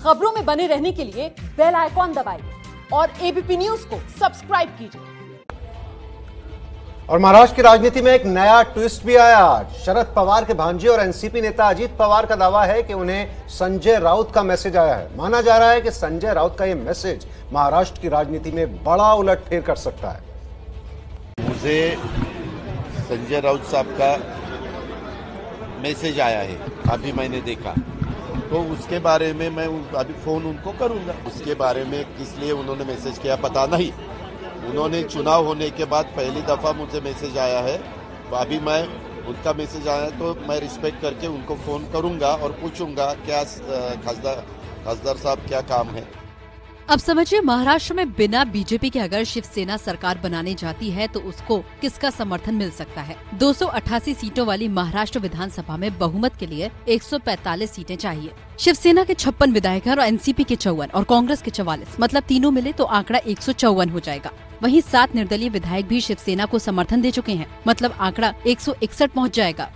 खबरों में बने रहने के लिए बेल आइकॉन दबाइए और एबीपी न्यूज को सब्सक्राइब कीजिए। और महाराष्ट्र की राजनीति में एक नया ट्विस्ट भी आया। शरद पवार के भांजे और एनसीपी नेता अजीत पवार का दावा है कि उन्हें संजय राउत का मैसेज आया है। माना जा रहा है कि संजय राउत का यह मैसेज महाराष्ट्र की राजनीति में बड़ा उलटफेर कर सकता है। मुझे संजय राउत साहब का मैसेज आया है, अभी मैंने देखा, तो उसके बारे में मैं अभी फोन उनको करूंगा। उसके बारे में किस लिए उन्होंने मैसेज किया पता नहीं। उन्होंने चुनाव होने के बाद पहली दफा मुझे मैसेज आया है, तो अभी मैं उनका मैसेज आया तो मैं रिस्पेक्ट करके उनको फोन करूंगा और पूछूंगा क्या खासदार साहब क्या काम है। अब समझिए, महाराष्ट्र में बिना बीजेपी के अगर शिवसेना सरकार बनाने जाती है तो उसको किसका समर्थन मिल सकता है। 288 सीटों वाली महाराष्ट्र विधानसभा में बहुमत के लिए 145 सीटें चाहिए। शिवसेना के 56 विधायक हैं और एनसीपी के 54 और कांग्रेस के 44, मतलब तीनों मिले तो आंकड़ा 154 हो जाएगा। वहीं 7 निर्दलीय विधायक भी शिवसेना को समर्थन दे चुके हैं, मतलब आंकड़ा 161 पहुँच जाएगा।